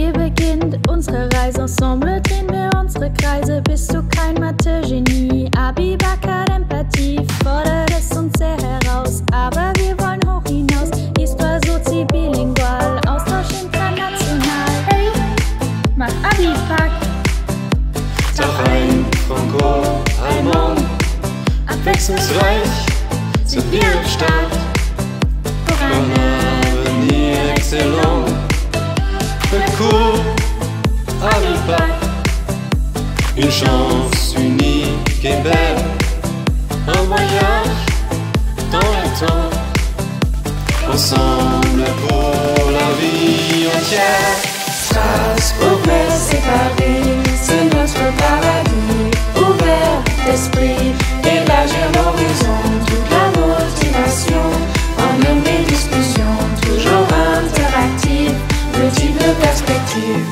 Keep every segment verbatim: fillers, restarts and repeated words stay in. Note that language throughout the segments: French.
Hier beginnt unsere Reise, Ensemble drehen wir unsere Kreise. Bist du kein Mathe-Genie? Abibac hat Empathie, fordert es uns sehr heraus, aber wir wollen hoch hinaus. Histoire sozi bilingual, Austausch international. Hey, mach Abibac! Tag ein, Franco-Allemand, abwechslungsreich sind wir im Start. Pour un avenir excellent, le coup, Abibac, une chance unique et belle, un voyage dans le temps, ensemble pour la vie entière. Strasbourg, Metz et Paris, c'est notre paradis, ouvert d'esprit, élargir l'horizon, toute la motivation, en homme les discussions, toujours interactives, multiples perspectives.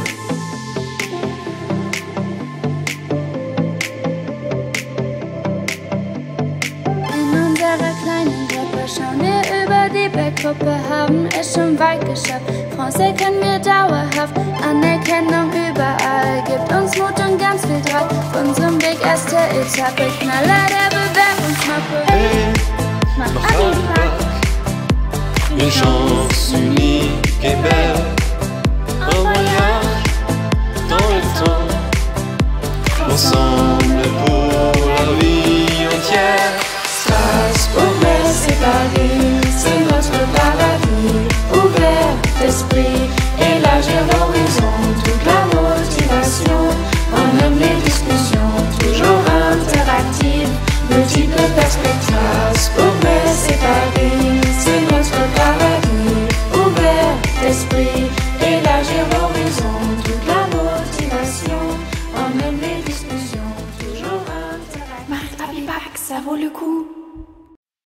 In unserer kleinen Gruppe schauen wir über die Berggruppe, haben es schon weit geschafft. Français können wir dauerhaft, Anerkennung überall, gibt uns Mut und ganz viel Draht. Auf unserem Weg erste Etappe, Knaller der Bewerbungsmappe. Hey, mach mach Abibac, une chance unique et belle, un voyage dans le temps, ensemble pour la vie entière. Strasbourg, Metz et Paris, c'est notre paradis, ouvert d'esprit, élargir l'horizon, toute la motivation, en homme les discussions, toujours interactives, multiples perspectives. Strasbourg, Metz et Paris, c'est notre paradis, ouvert d'esprit, élargir l'horizon, toute la motivation, en homme les discussions, toujours interactives. Mach Abibac, ça vaut le coup.